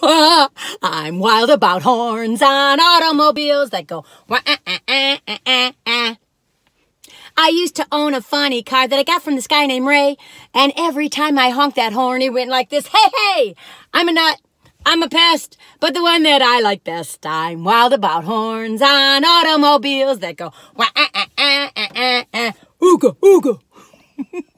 I'm wild about horns on automobiles that go wah, I used to own a funny car that I got from this guy named Ray, and every time I honked that horn, he went like this. Hey, hey, I'm a nut, I'm a pest, but the one that I like best. I'm wild about horns on automobiles that go wah, ooga, ooga.